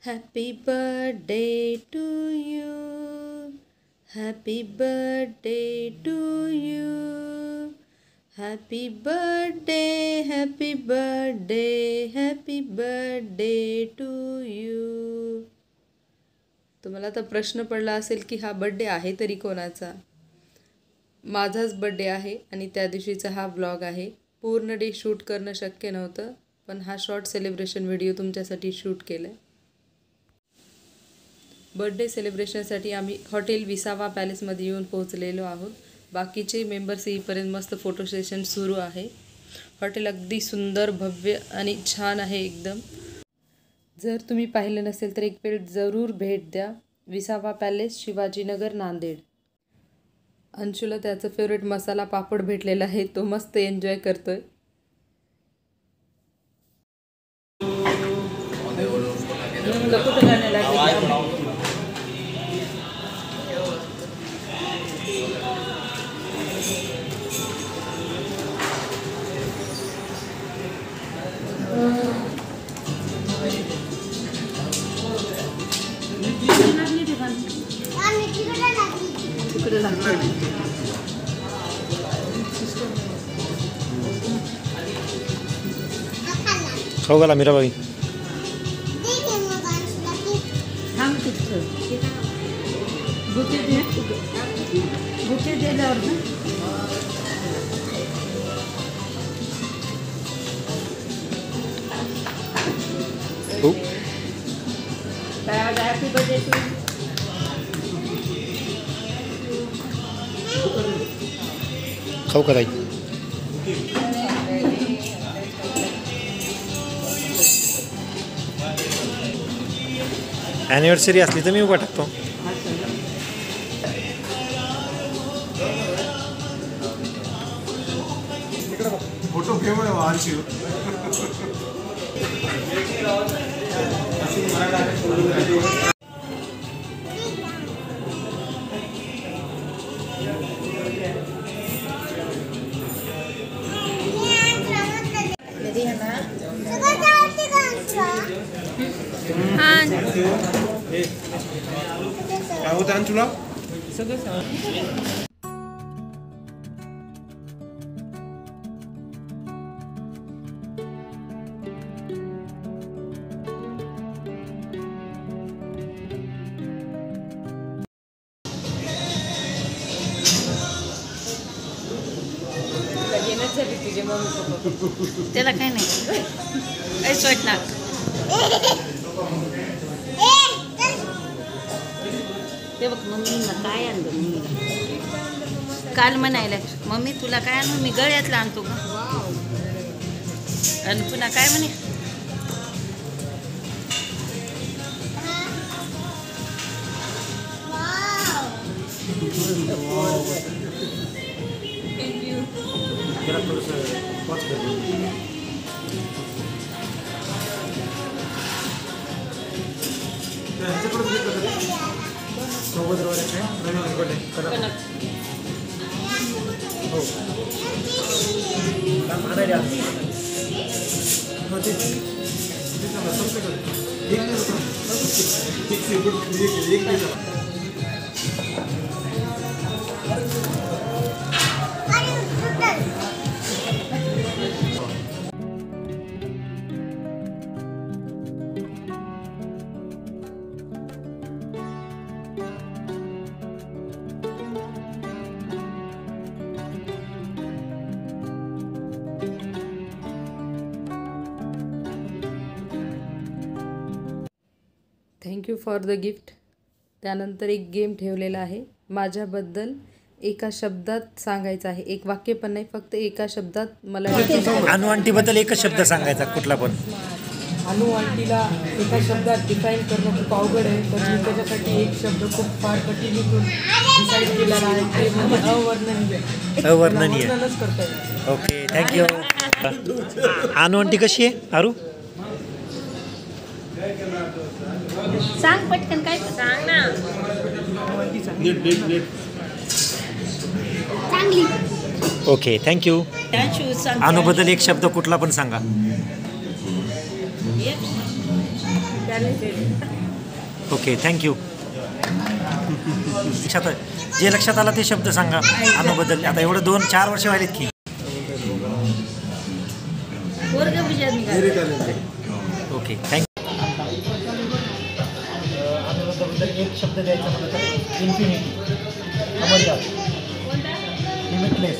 Happy birthday to you. Happy birthday to you. Happy birthday, happy birthday, happy birthday to you. तुम्हाला तर प्रश्न पडला असेल की हा बर्थडे आहे तरी कोणाचा. माझाच बर्थडे आहे आणि त्या दिवशीचा हा व्लॉग आहे. पूर्ण डे शूट करणं शक्य नव्हतं, पण हा शॉर्ट सेलिब्रेशन व्हिडिओ तुमच्यासाठी शूट केला आहे. बर्थडे सेलिब्रेशनसाठी आम्ही हॉटेल विसावा पॅलेसमध्ये येऊन पोहोचलेलो आहोत. बाकीचे मेंबर्स येईपर्यंत मस्त फोटो सेशन सुरू आहे. हॉटेल अगदी सुंदर, भव्य आणि छान आहे एकदम. जर तुम्ही पाहिलं नसेल तर एक वेळ जरूर भेट द्या. विसावा पॅलेस, शिवाजीनगर, नांदेड. अंशूला त्याचं फेवरेट मसाला पापड भेटलेला आहे, तो मस्त एन्जॉय करतोय. खाऊ घाला मीराबाई. खाऊ का ताई? ॲनिव्हर्सरी असली तर मी उभा टाकतो. फोटो फेमस काय होतं अंशुला? त्याला काय नाही, काहीच वाटणार. ते बघ मम्मीला काय आणलं. मम्मीला काल म्हणायला, मम्मी तुला काय आणू, मी गळ्यातला आणतो का. आणि पुन्हा काय म्हणे, थँक्यू फॉर द गिफ्ट. त्यानंतर एक गेम ठेवलेला आहे. माझ्याबद्दल एका शब्दात सांगायचं आहे. एक वाक्य पण नाही, फक्त एका शब्दात मला. अनु आंटीबद्दल एकच शब्द सांगायचा कुठला पण. अनु आंटीला एका शब्दात डिफाईन करणं खूप अवघड आहे, तर मी त्याच्यासाठी एक शब्द खूप फार कठीणीतून डिसाईड केलेला आहे, ते म्हणजे अवर्णनीय. अवर्णनीय. वर्णनच करता येईल. Okay, thank you. अनु आंटी कशी आहे? आरू सांग पटकन, काय सांग ना. चांगली. Okay, thank you. अनुबद्दल एक शब्द कुठला पण सांगा. Okay, thank you. जे लक्षात आलं ते शब्द सांगा अनुबद्दल. आता एवढं 2-4 वर्ष व्हायलेत की. Okay, thank you. अनुबद्दल एक शब्द द्यायचा म्हटलं तर इन्फिनिटी, अमर्याद, लिमिटलेस.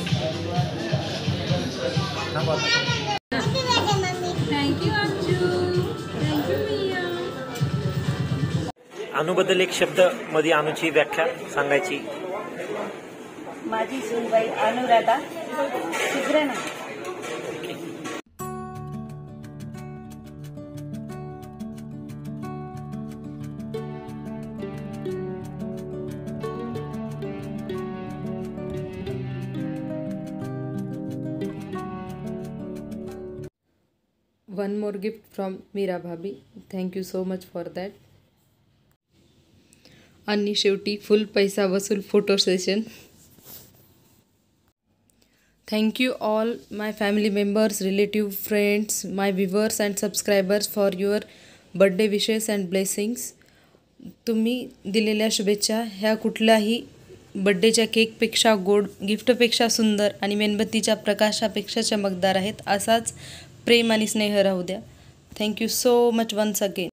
अनुबद्दल एक शब्द मध्ये अनुची व्याख्या सांगायची. माझी सूनबाई Anuradha Sugran. One more gift from Meera Bhabhi. Thank you so much for that. आणि शेवटी फुल पैसा वसूल photo session. Thank you all my family members, relative, friends, my viewers and subscribers for your birthday wishes and blessings. तुम्ही दिलेल्या शुभेच्छा ह्या कुठल्याही बड्डेच्या केकपेक्षा गोड, गिफ्टपेक्षा सुंदर आणि मेणबत्तीच्या प्रकाशापेक्षा चमकदार आहेत. असाच प्रेम आणि स्नेह राहू द्या. Thank you so much once again.